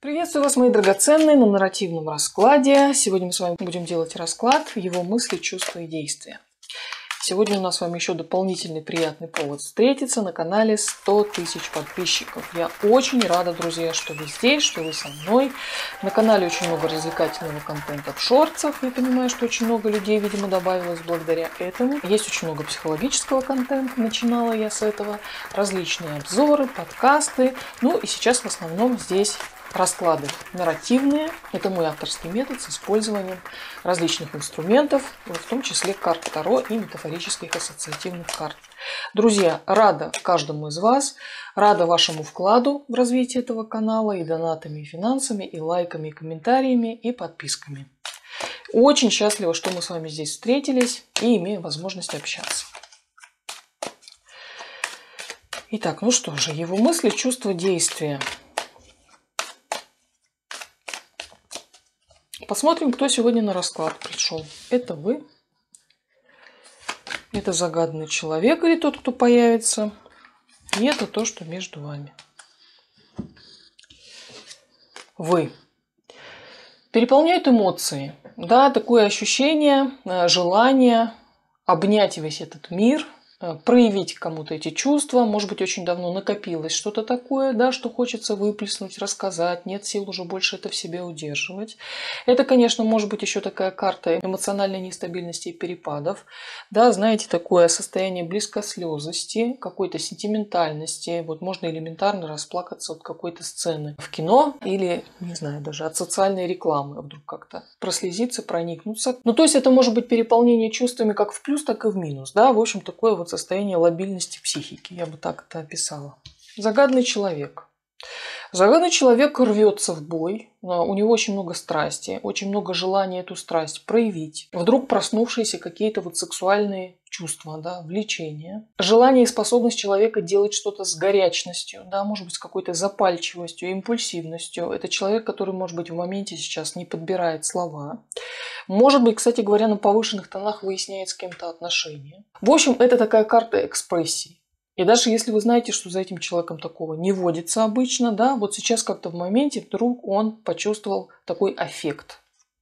Приветствую вас, мои драгоценные, на нарративном раскладе. Сегодня мы с вами будем делать расклад его мысли, чувства и действия. Сегодня у нас с вами еще дополнительный приятный повод встретиться на канале 100 тысяч подписчиков. Я очень рада, друзья, что вы здесь, что вы со мной. На канале очень много развлекательного контента в шортсах. Я понимаю, что очень много людей, видимо, добавилось благодаря этому. Есть очень много психологического контента, начинала я с этого. Различные обзоры, подкасты. Ну и сейчас в основном здесь расклады нарративные. Это мой авторский метод с использованием различных инструментов, в том числе карт Таро и метафорических ассоциативных карт. Друзья, рада каждому из вас, рада вашему вкладу в развитие этого канала и донатами, и финансами, и лайками, и комментариями, и подписками. Очень счастлива, что мы с вами здесь встретились и имеем возможность общаться. Итак, ну что же, его мысли, чувства, действия. Посмотрим, кто сегодня на расклад пришел. Это вы. Это загаданный человек или тот, кто появится. И это то, что между вами. Вы. Переполняют эмоции. Да, такое ощущение, желание обнять весь этот мир, проявить кому-то эти чувства. Может быть, очень давно накопилось что-то такое, да, что хочется выплеснуть, рассказать. Нет сил уже больше это в себе удерживать. Это, конечно, может быть еще такая карта эмоциональной нестабильности и перепадов. Да, знаете, такое состояние близкослезости, какой-то сентиментальности. Вот можно элементарно расплакаться от какой-то сцены в кино или, не знаю, даже от социальной рекламы вдруг как-то прослезиться, проникнуться. Ну, то есть это может быть переполнение чувствами как в плюс, так и в минус. Да, в общем, такое вот состояние лабильности психики, я бы так это описала. Загаданный человек. Загаданный человек рвется в бой, у него очень много страсти, очень много желания эту страсть проявить. Вдруг проснувшиеся какие-то вот сексуальные чувства, да, влечения. Желание и способность человека делать что-то с горячностью, да, может быть, с какой-то запальчивостью, импульсивностью. Это человек, который, может быть, в моменте сейчас не подбирает слова. Может быть, кстати говоря, на повышенных тонах выясняет с кем-то отношения. В общем, это такая карта экспрессии. И даже если вы знаете, что за этим человеком такого не водится обычно, да, вот сейчас как-то в моменте вдруг он почувствовал такой аффект.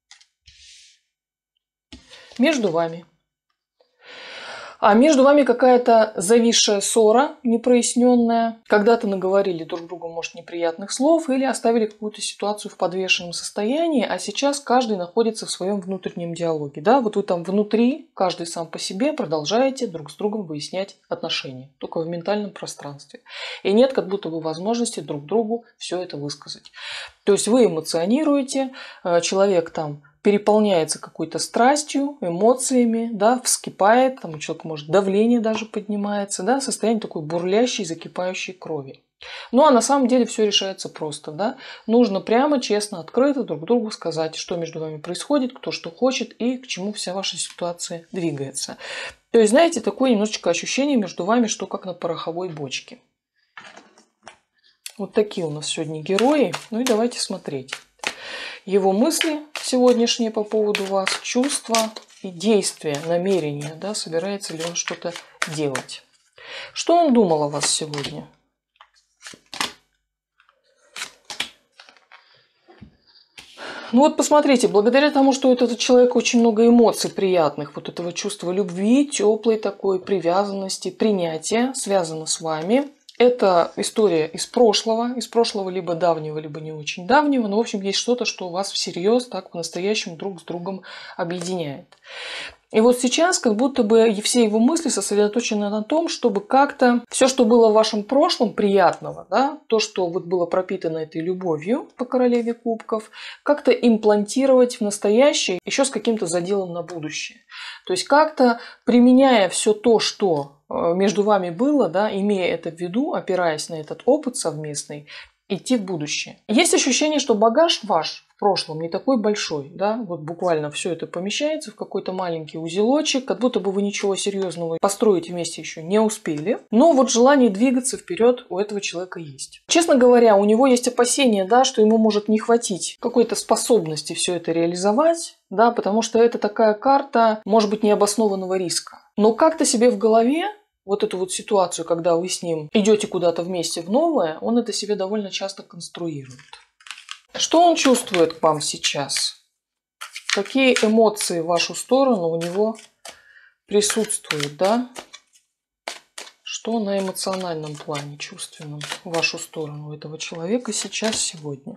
Между вами. А между вами какая-то зависшая ссора, непроясненная. Когда-то наговорили друг другу, может, неприятных слов или оставили какую-то ситуацию в подвешенном состоянии, а сейчас каждый находится в своем внутреннем диалоге. Да? Вот вы там внутри, каждый сам по себе, продолжаете друг с другом выяснять отношения, только в ментальном пространстве. И нет как будто бы возможности друг другу все это высказать. То есть вы эмоционируете, человек там переполняется какой-то страстью, эмоциями, да, вскипает, там у человека может давление даже поднимается, да, состояние такой бурлящей, закипающей крови. Ну а на самом деле все решается просто, да. Нужно прямо, честно, открыто друг другу сказать, что между вами происходит, кто что хочет и к чему вся ваша ситуация двигается. То есть, знаете, такое немножечко ощущение между вами, что как на пороховой бочке. Вот такие у нас сегодня герои. Ну и давайте смотреть. Его мысли сегодняшние по поводу вас, чувства и действия, намерения, да, собирается ли он что-то делать. Что он думал о вас сегодня? Ну вот посмотрите, благодаря тому, что этот человек очень много эмоций приятных, вот этого чувства любви, теплой такой привязанности, принятия связано с вами. Это история из прошлого либо давнего, либо не очень давнего, но в общем есть что-то, что вас всерьез, так по-настоящему друг с другом объединяет. И вот сейчас как будто бы все его мысли сосредоточены на том, чтобы как-то все, что было в вашем прошлом приятного, да, то, что вот было пропитано этой любовью по королеве кубков, как-то имплантировать в настоящее еще с каким-то заделом на будущее. То есть как-то применяя все то, что между вами было, да, имея это в виду, опираясь на этот опыт совместный, идти в будущее. Есть ощущение, что багаж ваш в прошлом не такой большой, да, вот буквально все это помещается в какой-то маленький узелочек, как будто бы вы ничего серьезного построить вместе еще не успели, но вот желание двигаться вперед у этого человека есть. Честно говоря, у него есть опасения, да, что ему может не хватить какой-то способности все это реализовать, да, потому что это такая карта, может быть, необоснованного риска. Но как-то себе в голове вот эту вот ситуацию, когда вы с ним идете куда-то вместе в новое, он это себе довольно часто конструирует. Что он чувствует к вам сейчас? Какие эмоции в вашу сторону у него присутствуют, да? Что на эмоциональном плане, чувственном, в вашу сторону у этого человека сейчас, сегодня?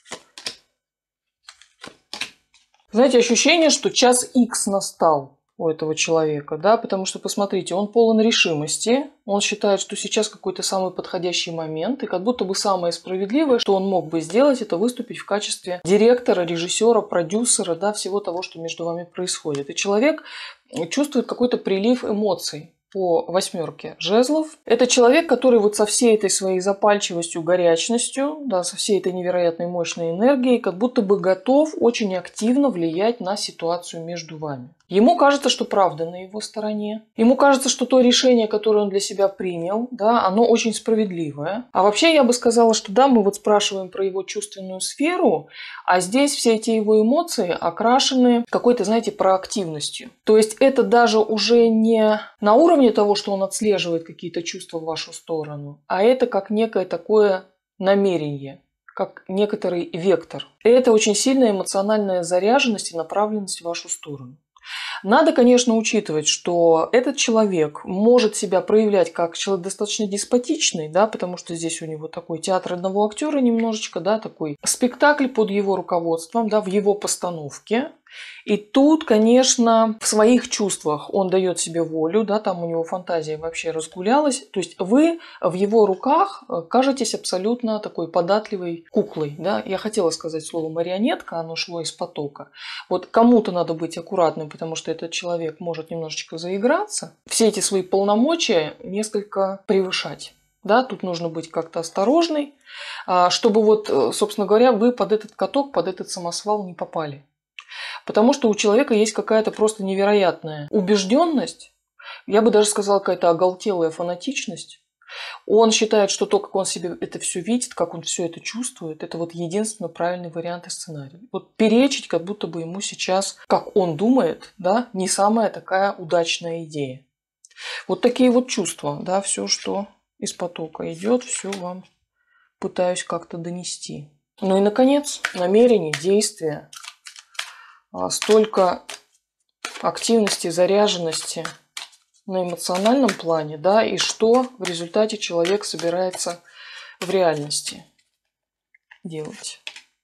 Знаете, ощущение, что час Х настал у этого человека, да, потому что, посмотрите, он полон решимости, он считает, что сейчас какой-то самый подходящий момент, и как будто бы самое справедливое, что он мог бы сделать, это выступить в качестве директора, режиссера, продюсера, да, всего того, что между вами происходит. И человек чувствует какой-то прилив эмоций. По 8 жезлов. Это человек, который вот со всей этой своей запальчивостью, горячностью, да, со всей этой невероятной мощной энергией, как будто бы готов очень активно влиять на ситуацию между вами. Ему кажется, что правда на его стороне. Ему кажется, что то решение, которое он для себя принял, да, оно очень справедливое. А вообще я бы сказала, что да, мы вот спрашиваем про его чувственную сферу, а здесь все эти его эмоции окрашены какой-то, знаете, проактивностью. То есть это даже уже не на уровне того, что он отслеживает какие-то чувства в вашу сторону, а это как некое такое намерение, как некоторый вектор. И это очень сильная эмоциональная заряженность и направленность в вашу сторону. Надо, конечно, учитывать, что этот человек может себя проявлять как человек достаточно деспотичный, да, потому что здесь у него такой театр одного актера немножечко, да, такой спектакль под его руководством, да, в его постановке. И тут, конечно, в своих чувствах он дает себе волю, да, там у него фантазия вообще разгулялась. То есть вы в его руках кажетесь абсолютно такой податливой куклой. Да? Я хотела сказать слово марионетка, оно шло из потока. Вот кому-то надо быть аккуратным, потому что этот человек может немножечко заиграться. Все эти свои полномочия несколько превышать. Да, тут нужно быть как-то осторожной, чтобы вот, собственно говоря, вы под этот каток, под этот самосвал не попали. Потому что у человека есть какая-то просто невероятная убежденность, я бы даже сказала, какая-то оголтелая фанатичность. Он считает, что то, как он себе это все видит, как он все это чувствует, это вот единственно правильный вариант и сценарий. Вот перечить, как будто бы ему сейчас, как он думает, да, не самая такая удачная идея. Вот такие вот чувства, да, все, что из потока идет, все вам пытаюсь как-то донести. Ну и, наконец, намерение, действие. Столько активности, заряженности на эмоциональном плане, да, и что в результате человек собирается в реальности делать.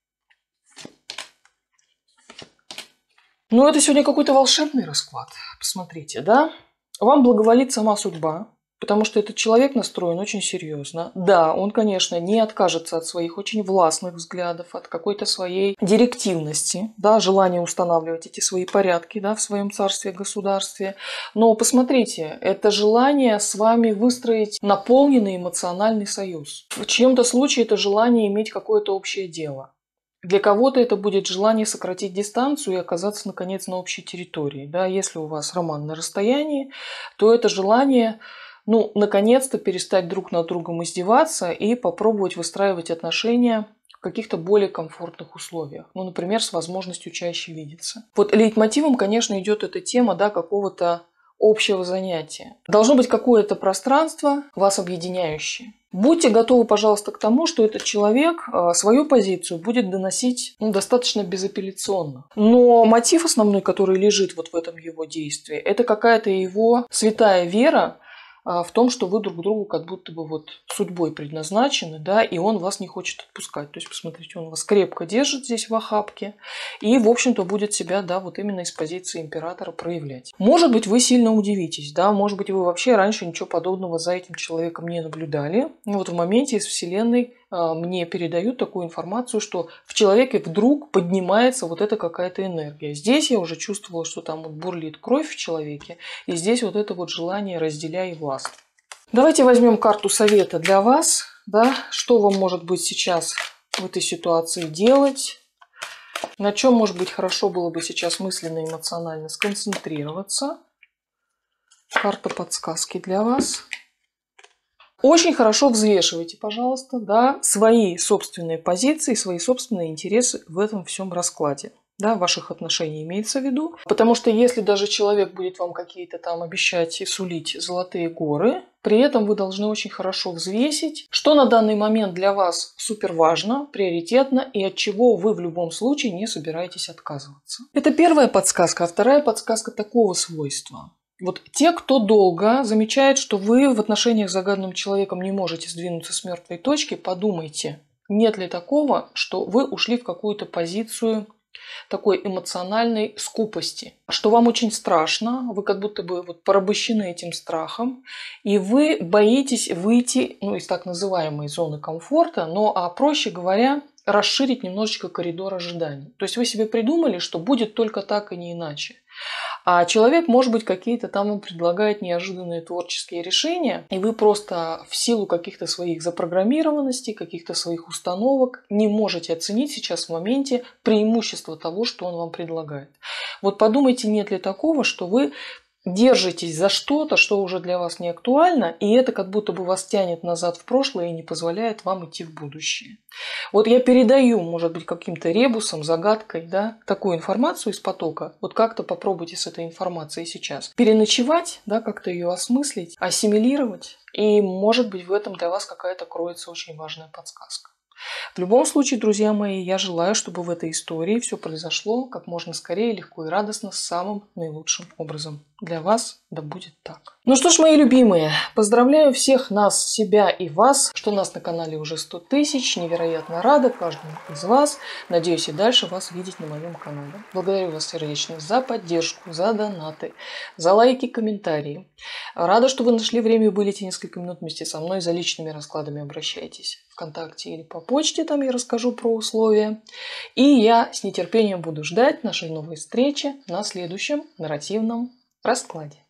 Ну, это сегодня какой-то волшебный расклад. Посмотрите, да? Вам благоволит сама судьба, потому что этот человек настроен очень серьезно. Да, он, конечно, не откажется от своих очень властных взглядов, от какой-то своей директивности, да, желания устанавливать эти свои порядки, да, в своем царстве, государстве. Но посмотрите, это желание с вами выстроить наполненный эмоциональный союз. В чьем-то случае это желание иметь какое-то общее дело. Для кого-то это будет желание сократить дистанцию и оказаться, наконец, на общей территории. Да, если у вас роман на расстоянии, то это желание, ну, наконец-то перестать друг над другом издеваться и попробовать выстраивать отношения в каких-то более комфортных условиях. Ну, например, с возможностью чаще видеться. Вот лейтмотивом, конечно, идет эта тема, да, какого-то общего занятия. Должно быть какое-то пространство, вас объединяющее. Будьте готовы, пожалуйста, к тому, что этот человек свою позицию будет доносить достаточно безапелляционно. Но мотив основной, который лежит вот в этом его действии, это какая-то его святая вера в том, что вы друг другу как будто бы вот судьбой предназначены, да, и он вас не хочет отпускать. То есть, посмотрите, он вас крепко держит здесь в охапке и, в общем-то, будет себя, да, вот именно из позиции императора проявлять. Может быть, вы сильно удивитесь, да, может быть, вы вообще раньше ничего подобного за этим человеком не наблюдали. И вот в моменте из Вселенной мне передают такую информацию, что в человеке вдруг поднимается вот эта какая-то энергия. Здесь я уже чувствовала, что там вот бурлит кровь в человеке, и здесь вот это вот желание «разделяй и властвуй». Давайте возьмем карту совета для вас, да, что вам может быть сейчас в этой ситуации делать, на чем, может быть, хорошо было бы сейчас мысленно и эмоционально сконцентрироваться. Карта подсказки для вас. Очень хорошо взвешивайте, пожалуйста, да, свои собственные позиции, свои собственные интересы в этом всем раскладе. Да, ваших отношений имеется в виду. Потому что если даже человек будет вам какие-то там обещать и сулить золотые горы, При этом вы должны очень хорошо взвесить, что на данный момент для вас супер важно, приоритетно и от чего вы в любом случае не собираетесь отказываться. Это первая подсказка. А вторая подсказка такого свойства. Вот те, кто долго замечает, что вы в отношениях с загаданным человеком не можете сдвинуться с мертвой точки, подумайте, нет ли такого, что вы ушли в какую-то позицию такой эмоциональной скупости, что вам очень страшно, вы как будто бы порабощены этим страхом, и вы боитесь выйти из так называемой зоны комфорта, проще говоря, расширить немножечко коридор ожиданий. То есть вы себе придумали, что будет только так и не иначе. А человек, может быть, какие-то там вам предлагает неожиданные творческие решения, и вы просто в силу каких-то своих запрограммированностей, каких-то своих установок не можете оценить сейчас в моменте преимущество того, что он вам предлагает. Вот подумайте, нет ли такого, что вы держитесь за что-то, что уже для вас не актуально, и это как будто бы вас тянет назад в прошлое и не позволяет вам идти в будущее. Вот я передаю, может быть, каким-то ребусом, загадкой, такую информацию из потока. Вот как-то попробуйте с этой информацией сейчас переночевать, как-то ее осмыслить, ассимилировать, и, может быть, в этом для вас какая-то кроется очень важная подсказка. В любом случае, друзья мои, я желаю, чтобы в этой истории все произошло как можно скорее, легко и радостно, самым наилучшим образом. Для вас да будет так. Ну что ж, мои любимые, поздравляю всех нас, себя и вас, что у нас на канале уже 100 тысяч. Невероятно рада каждому из вас. Надеюсь и дальше вас видеть на моем канале. Благодарю вас сердечно за поддержку, за донаты, за лайки, комментарии. Рада, что вы нашли время и были эти несколько минут вместе со мной. За личными раскладами обращайтесь ВКонтакте или по почте, там я расскажу про условия. И я с нетерпением буду ждать нашей новой встречи на следующем нарративном раскладе.